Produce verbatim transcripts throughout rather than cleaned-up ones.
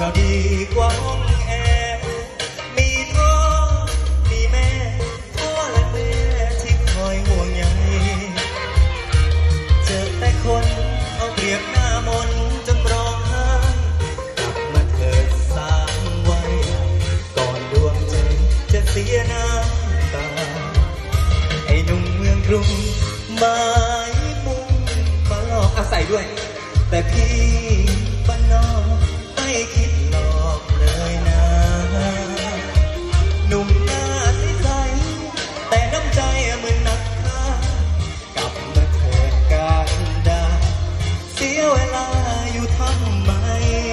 เราดีกว่าห้องแอร์มีพ่อมีแม่พ่อและแม่ที่คอยห่วงใยเจอแต่คนเอาเปรียบหน้ามนจนร้องไห้กลับมาเถิดสางไว้ก่อนดวงใจจะเสียน้ำตาไอ้หนุ่มเมืองกรุงหมายมุ่งมาหลอกอาศัยด้วยแต่พี่บ้านนอกไม่คิดหลอกเลยนะหนุ่มหน้าใสๆแต่น้ำใจเหมือนนักฆ่ากลับมาเถิดการดาเสียเวลาอยู่ทำไม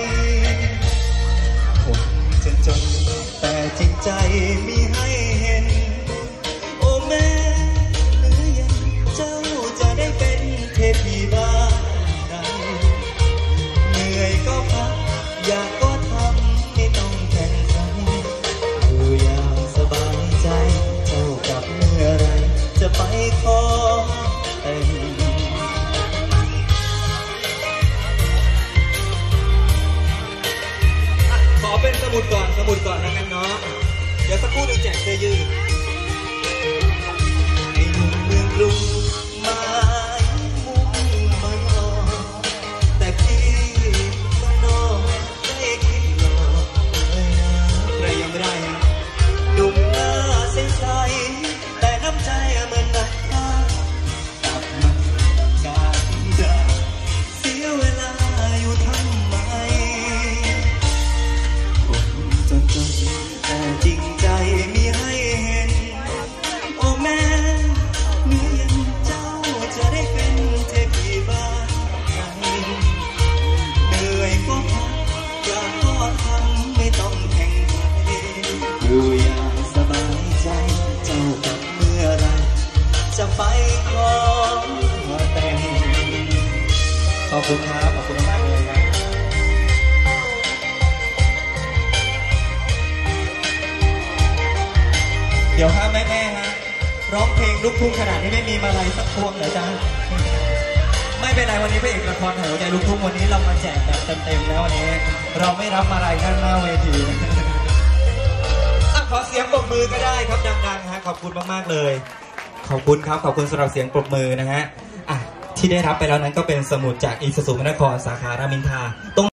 ผมจะจนแต่จริงใจมีให้เห็นโอ้แม่หรือยังเจ้าจะได้เป็นเทพีบ้านใดเหนื่อยก็พักอยากก็ทำไม่ต้องแข่งขันอยู่อย่างสบายใจเจ้ากลับเมื่อไรจะไปขอแต่งขอเป็นสมุดก่อนสมุดก่อนแล้วกันเนาะเดี๋ยวสักครู่หนึ่งแจกเสื้อยืดไอ้หนุ่มเมืองกรุงหมายมุ่งมาหลอกแต่พี่บ้านนอกไม่คิดหลอกเลยนะใครยังไม่ได้ฮะหนุ่มหน้าใสๆแต่น้ำใจเหมือนนักฆ่ากลับมาการด่าเสียเวลาอยู่ทำไมจนจนแต่จริงใจมีให้เห็นโอ้แม่เมื่อยังเจ้าจะได้เป็นเทพีบ้านใครเหนื่อยก็พักอยากก็ทำไม่ต้องแข่งขันอยู่อย่างสบายใจเจ้ากลับเมื่อไรจะไปขอแต่งขอบคุณครับขอบคุณมากเลยครับเดี๋ยวฮะแม่แม่ฮะร้องเพลงลูกทุ่งขนาดนี้ไม่มีมาลัยสักพวงเหรอจ๊ะไม่เป็นไรวันนี้พระเอกละครหัวใจลูกทุ่งวันนี้เรามาแจกแบบเต็มๆแล้ววันนี้เราไม่รับมาลัยด้านหน้าเวทีขอเสียงปรบมือก็ได้ครับดังๆฮะขอบคุณมากๆเลยขอบคุณครับขอบคุณสำหรับเสียงปรบมือนะฮะอ่ะที่ได้รับไปแล้วนั้นก็เป็นสมุดจากอีซูซูนครสาขารามอินทราตรง